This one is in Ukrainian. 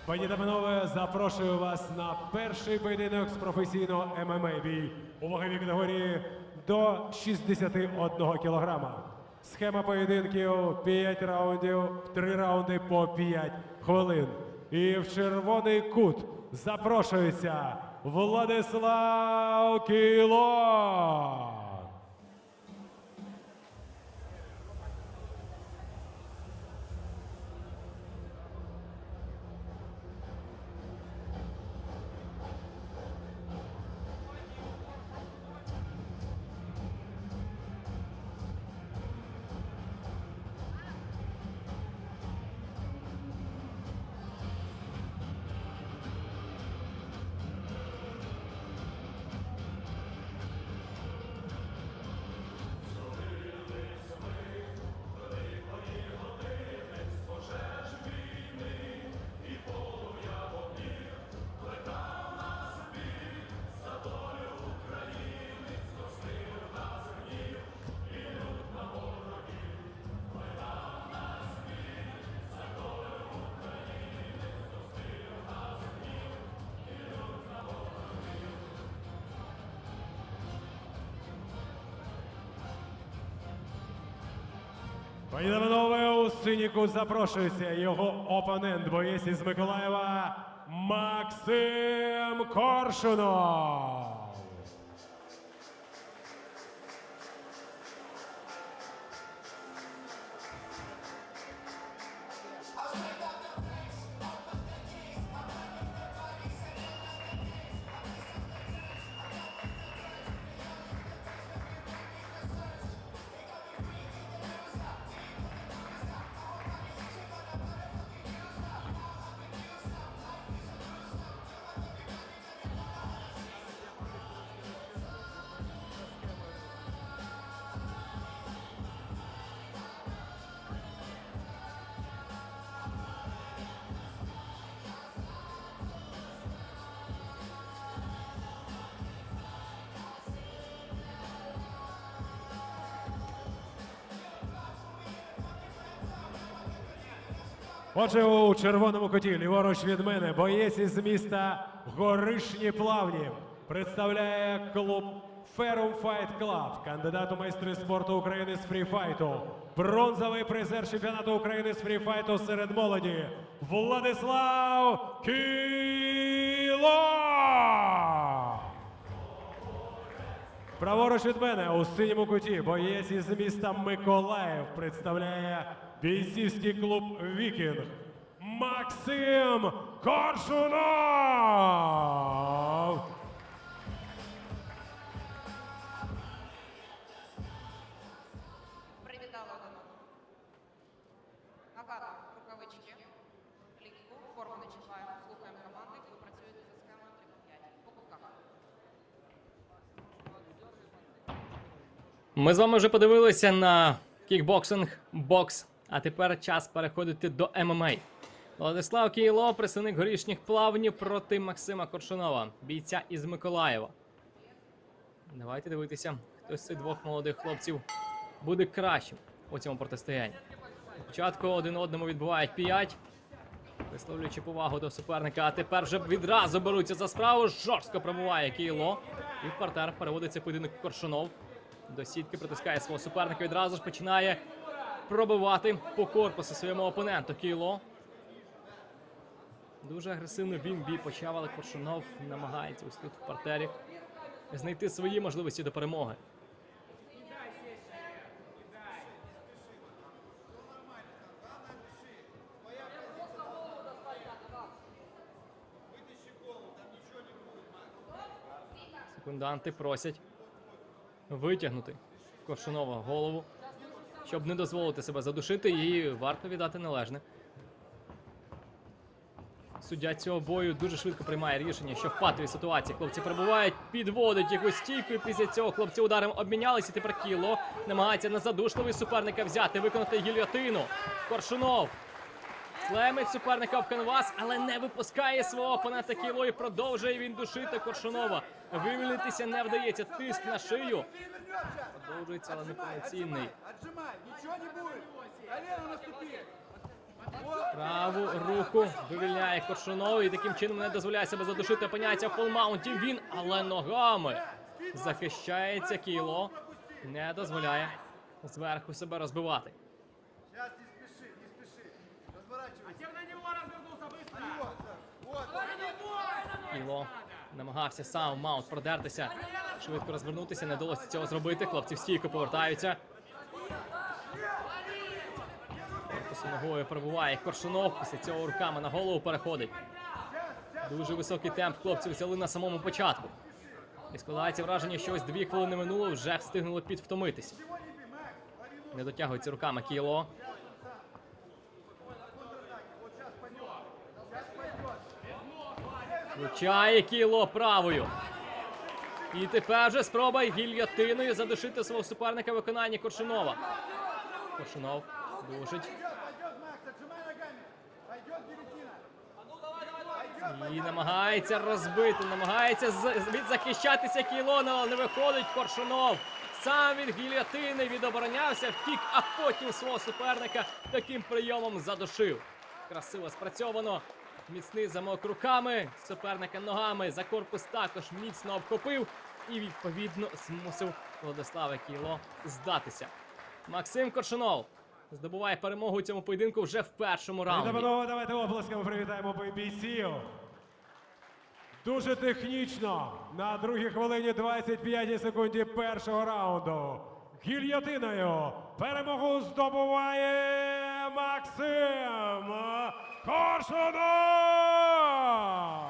Пані та панове, запрошую вас на перший поєдинок з професійного ММА бій у ваговій категорії до 61 кілограма. Схема поєдинків 5 раундів, 3 раунди по 5 хвилин. І в червоний кут запрошується Владислав Кіло. Пані та панове, у синіку запрошується його опонент, боєць із Миколаєва Максим Коршунов. Отже, у червоному куті, ліворуч від мене, боєць із міста Горишні Плавні. Представляє клуб Ferrum Fight Club, кандидат у майстри спорту України з фріфайту. Бронзовий призер чемпіонату України з фріфайту серед молоді. Владислав Кіло! Праворуч від мене, у синьому куті, боєць із міста Миколаїв представляє бійцівський клуб «Вікінг» Максим Коршунов! Привітали один одного. Нагадую, рукавички, літку, форму не чіпаємо, слухаємо команди, ви працюєте за схемою 3-5. По кутках. Ми з вами вже подивилися на кікбоксинг, бокс, а тепер час переходити до ММА. Владислав Кіло, представник Горішніх Плавнів проти Максима Коршунова, бійця із Миколаєва. Давайте дивитися, хто з цих двох молодих хлопців буде кращим у цьому протистоянні. Спочатку один одному відбувають 5, висловлюючи повагу до суперника, а тепер вже відразу беруться за справу, жорстко пробиває Кіло. І в партер переводиться поєдинок Коршунов. До сітки притискає свого суперника, відразу ж починає пробивати по корпусу своєму опоненту. Кіло. Дуже агресивно він бій почав, але Коршунов намагається ось тут в партері знайти свої можливості до перемоги. Секунданти просять витягнути Коршунова голову, щоб не дозволити себе задушити, і варто віддати належне. Суддя цього бою дуже швидко приймає рішення, що в патовій ситуації хлопці перебувають, підводить якусь стійку, і після цього хлопці ударом обмінялися. Тепер Кіло намагається на задушливий суперника взяти, виконати гільйотину. Коршунов слемить суперника в канвас, але не випускає свого опонента Кіло і продовжує він душити Коршунова. Вивільнитися не вдається, тиск на шию. Продовжується, але неповноцінний. Праву руку вивільняє Коршунов і таким чином не дозволяє себе задушити. Опиняється в фолмаунті він, але ногами захищається Кіло. Не дозволяє зверху себе розбивати. Сейчас не спеши, не спеши. Разворачивайся. Кіло намагався сам в маунт продертися, швидко розвернутися, не вдалося цього зробити. Хлопці в стійку повертаються. Корпусом ногою пробуває Коршунов, після цього руками на голову переходить. Дуже високий темп хлопці взяли на самому початку. І складається враження, що ось 2 хвилини минуло, вже встигнуло підвтомитися. Не дотягується руками Кіло. Влучає Кіло правою. І тепер вже спроба гільйотиною задушити свого суперника в виконанні Коршунова. Коршунов душить. Пойдет, Макс, отжимай ногами. Пойдет гильотина. І намагається розбити, намагається відзахищатися Кіло, але не виходить Коршунов. Сам від гільйотини відоборонявся, втік, а потім свого суперника таким прийомом задушив. Красиво спрацьовано. Міцний замок руками, суперника ногами, за корпус також міцно обхопив і відповідно змусив Владислава Кіло здатися. Максим Коршунов здобуває перемогу у цьому поєдинку вже в першому раунді. Панове, давайте оплесками привітаємо бійців. Дуже технічно на 2 хвилині 25 секунді першого раунду. Гільйотиною перемогу здобуває Максим Коршунов!